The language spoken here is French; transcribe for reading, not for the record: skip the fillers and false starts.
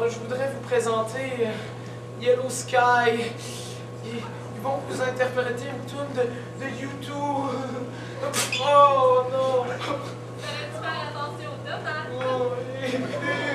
Alors, je voudrais vous présenter Yellow Sky. Ils vont vous interpréter une tune de U2. Oh non! Fallait-tu faire attention au top, hein? Oh, oui.